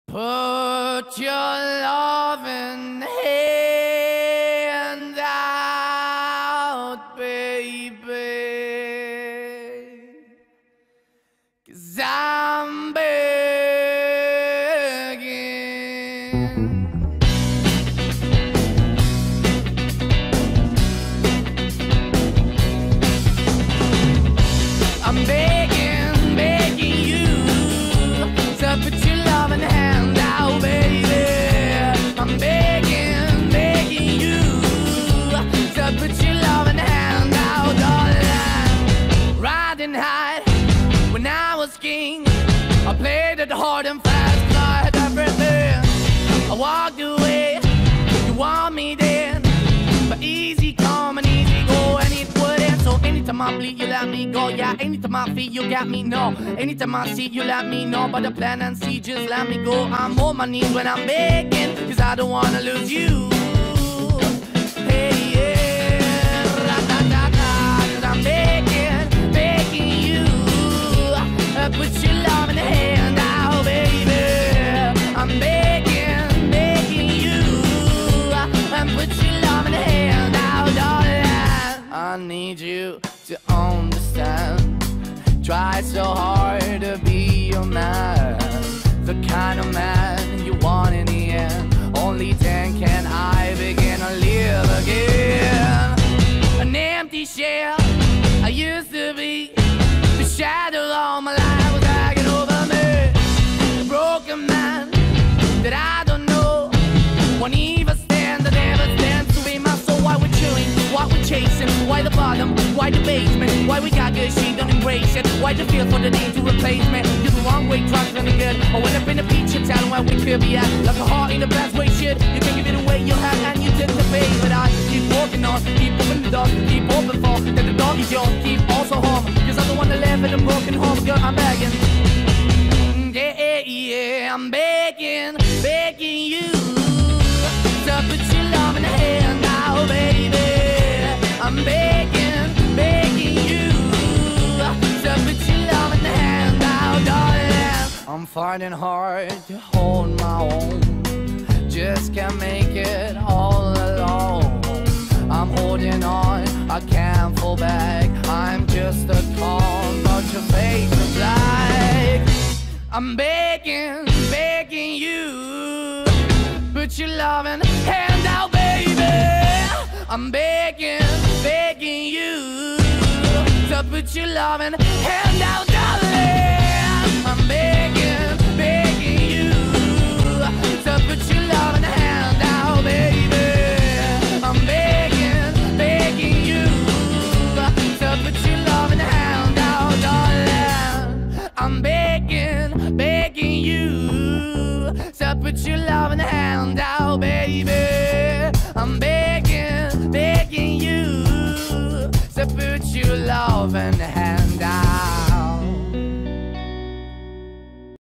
Put your loving hand out, baby, 'cause I'm begging. I'm begging, begging you to put your loving hand out, baby. I'm begging, begging you to put your loving hand out, darling. Riding high when I was king, I played it hard and fast, 'cause I had everything. I walked away, you want me then, but easy come and easy go, and it wouldn't. So anytime I bleed, you let me go. Yeah, anytime I feel, you got me, no. Anytime I see, you let me know. But the plan and see, just let me go. I'm on my knees when I'm begging, 'cause I don't wanna lose you. Hey, yeah, ratatata, 'cause I'm begging, begging you. Put your love in the hand out, baby. I'm begging, begging you. Put your love in the hand out, darling. I need you to understand. Try so hard to be your man, the kind of man you want in the end. Only then can I begin to live again. An empty shell I used to be, the shadow all my life was hanging over me. A broken man that I don't know won't even stand, that never stands to be my soul. Why we're chewing, why we're chasing, why the bottom, why the basement, why we got good, she don't embrace it, why the feel for the need to replace me. You're the wrong way, trying to good. I went up in the feature town where we could be at, like a heart in the best way, shit. You can give it away, you have, and you took the bait. But I keep walking on, keep open the door, keep open for, that the dog is yours, keep also home, 'cause I'm the one that live in a broken home. Girl, I'm begging, yeah, yeah, yeah, I'm begging, begging you to put your love in the hand now, baby. I'm begging, begging you to put your love in the hand now, darling. I'm fighting hard to hold my own, just can't make it all alone. I'm holding on, I can't fall back. I'm just a call, but your face is black. I'm begging, begging you, put your loving hand out, baby. I'm begging, begging you to put your loving hand out, darling. I'm begging, begging you to put your loving hand out, baby. I'm begging, begging you to put your loving hand out, darling. I'm begging, begging you to put your loving hand out, baby. I'm begging, begging you to put your love